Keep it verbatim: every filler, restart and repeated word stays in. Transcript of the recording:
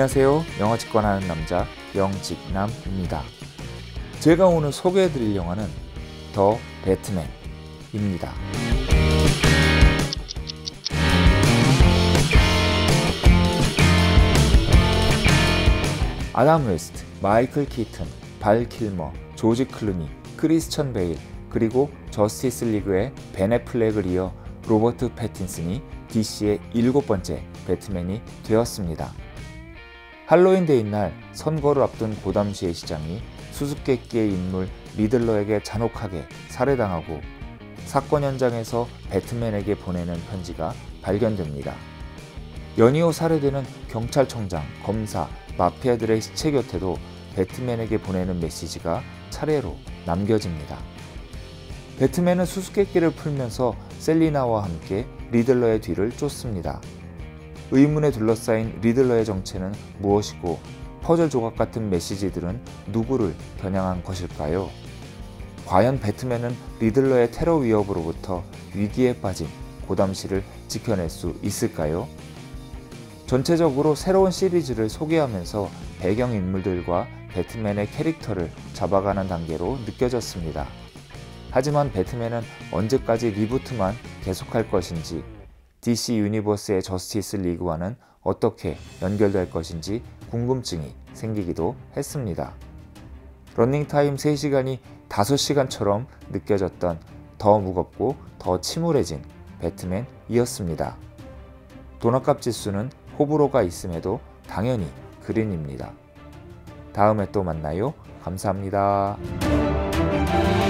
안녕하세요. 영화 직관하는 남자 영직남입니다. 제가 오늘 소개해드릴 영화는 더 배트맨입니다. 아담 웨스트, 마이클 키튼, 발 킬머, 조지 클루니, 크리스천 베일, 그리고 저스티스 리그의 벤 애플렉을 이어 로버트 패틴슨이 디씨의 일곱 번째 배트맨이 되었습니다. 할로윈 데이 날 선거를 앞둔 고담시의 시장이 수수께끼의 인물 리들러에게 잔혹하게 살해당하고 사건 현장에서 배트맨에게 보내는 편지가 발견됩니다. 연이어 살해되는 경찰청장, 검사, 마피아들의 시체 곁에도 배트맨에게 보내는 메시지가 차례로 남겨집니다. 배트맨은 수수께끼를 풀면서 셀리나와 함께 리들러의 뒤를 쫓습니다. 의문에 둘러싸인 리들러의 정체는 무엇이고 퍼즐 조각 같은 메시지들은 누구를 겨냥한 것일까요? 과연 배트맨은 리들러의 테러 위협으로부터 위기에 빠진 고담시를 지켜낼 수 있을까요? 전체적으로 새로운 시리즈를 소개하면서 배경인물들과 배트맨의 캐릭터를 잡아가는 단계로 느껴졌습니다. 하지만 배트맨은 언제까지 리부트만 계속할 것인지, 디씨 유니버스의 저스티스 리그와는 어떻게 연결될 것인지 궁금증이 생기기도 했습니다. 러닝타임 세 시간이 다섯 시간처럼 느껴졌던 더 무겁고 더 침울해진 배트맨이었습니다. 돈 아깝 지수는 호불호가 있음에도 당연히 그린입니다. 다음에 또 만나요. 감사합니다.